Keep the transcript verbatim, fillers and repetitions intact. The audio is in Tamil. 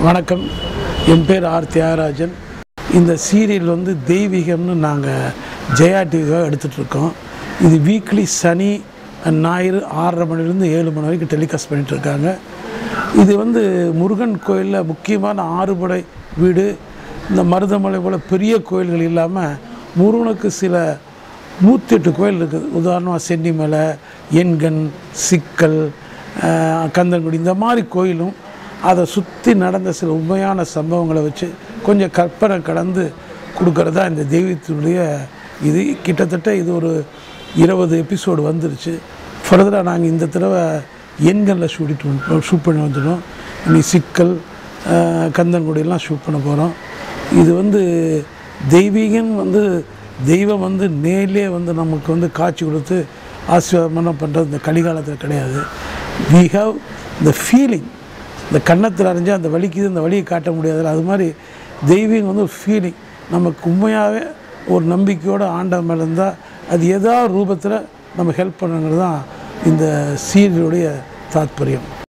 வணக்கம். என் பேர் ஆர் தியாகராஜன். இந்த சீரியல் வந்து தெய்வீகம்னு நாங்கள் ஜெயா டிவியாக எடுத்துகிட்ருக்கோம். இது வீக்லி சனி ஞாயிறு ஆறரை மணிலேருந்து ஏழு மணி வரைக்கும் டெலிகாஸ்ட் பண்ணிகிட்ருக்காங்க. இது வந்து முருகன் கோயிலில் முக்கியமான ஆறுபடை வீடு, இந்த மருதமலை போல் பெரிய கோயில்கள் இல்லாமல் முருகனுக்கு சில நூற்றி எட்டு கோயில் இருக்குது. உதாரணமாக சென்னிமலை, எண்கண், சிக்கல், கந்தன்குடி, இந்த மாதிரி கோயிலும் அதை சுற்றி நடந்த சில உண்மையான சம்பவங்களை வச்சு கொஞ்சம் கற்பனை கடந்து கொடுக்கறதா இந்த தெய்வத்தினுடைய இது. கிட்டத்தட்ட இது ஒரு இருபது எபிசோடு வந்துருச்சு. ஃபர்தராக நாங்கள் இந்த தடவை எண்களில் ஷூட்டிட்டு ஷூட் பண்ணி வந்துட்டோம். இன்னைக்கு சிக்கல், கந்தன்குடியெல்லாம் ஷூட் பண்ண போகிறோம். இது வந்து தெய்வீகம் வந்து தெய்வம் வந்து நேரிலே வந்து நமக்கு வந்து காட்சி கொடுத்து ஆசீர்வாதம் பண்ணுறது இந்த கலிகாலத்தில் கிடையாது. We have the feeling. இந்த கன்னத்தில் அரைஞ்சால் அந்த வலிக்குது, அந்த வலியை காட்ட முடியாதுல்ல, அது மாதிரி தெய்வீகம் வந்து ஒரு ஃபீலிங். நமக்கு உண்மையாகவே ஒரு நம்பிக்கையோடு ஆண்டவன் மேலே இருந்தால் அது ஏதாவது ரூபத்தில் நம்ம ஹெல்ப் பண்ணுங்கிறது தான் இந்த சீரியலுடைய தாத்பரியம்.